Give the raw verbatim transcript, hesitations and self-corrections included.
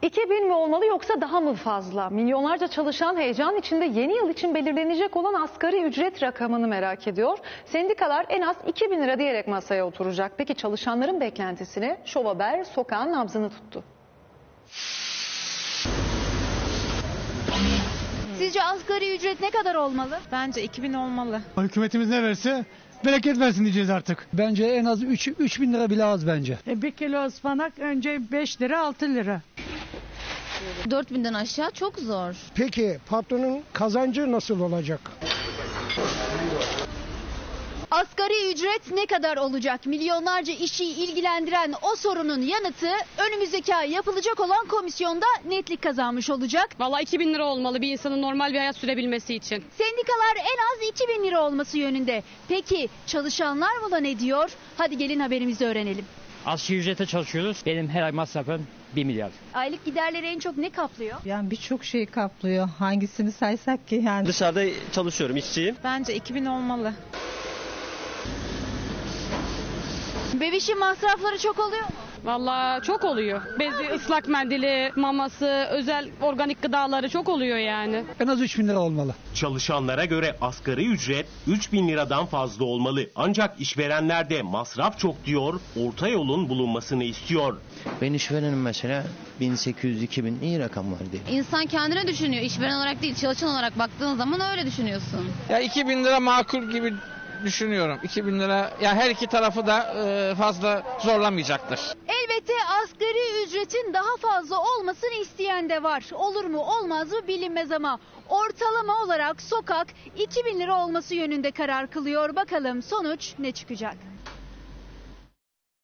iki bin mi olmalı yoksa daha mı fazla? Milyonlarca çalışan heyecan içinde yeni yıl için belirlenecek olan asgari ücret rakamını merak ediyor. Sendikalar en az iki bin lira diyerek masaya oturacak. Peki çalışanların beklentisini Şov Haber sokağın nabzını tuttu. Sizce asgari ücret ne kadar olmalı? Bence iki bin olmalı. Hükümetimiz ne verse bereket versin diyeceğiz artık. Bence en az üç bin lira bile az bence. E bir kilo ıspanak önce beş lira altı lira. dört binden aşağı çok zor. Peki patronun kazancı nasıl olacak? Asgari ücret ne kadar olacak? Milyonlarca işçiyi ilgilendiren o sorunun yanıtı önümüzdeki ay yapılacak olan komisyonda netlik kazanmış olacak. Vallahi iki bin lira olmalı bir insanın normal bir hayat sürebilmesi için. Sendikalar en az iki bin lira olması yönünde. Peki çalışanlar buna ne diyor? Hadi gelin haberimizi öğrenelim. Asgari ücrete çalışıyoruz. Benim her ay masrafım bir milyar. Aylık giderleri en çok ne kaplıyor? Yani birçok şeyi kaplıyor. Hangisini saysak ki yani. Dışarıda çalışıyorum, işçiyim. Bence iki bin olmalı. Bebişin masrafları çok oluyor mu? Vallahi çok oluyor. Bezi, ıslak mendili, maması, özel organik gıdaları çok oluyor yani. En az üç bin lira olmalı. Çalışanlara göre asgari ücret üç bin liradan fazla olmalı. Ancak işverenler de masraf çok diyor, orta yolun bulunmasını istiyor. Ben işverenim mesela bin sekiz yüz iki bin iyi rakam var diye. İnsan kendine düşünüyor. İşveren olarak değil, çalışan olarak baktığın zaman öyle düşünüyorsun. Ya iki bin lira makul gibi düşünüyorum. iki bin lira ya her iki tarafı da fazla zorlamayacaktır. Elbette asgari ücretin daha fazla olmasını isteyen de var. Olur mu olmaz mı bilinmez ama ortalama olarak sokak iki bin lira olması yönünde karar kılıyor. Bakalım sonuç ne çıkacak?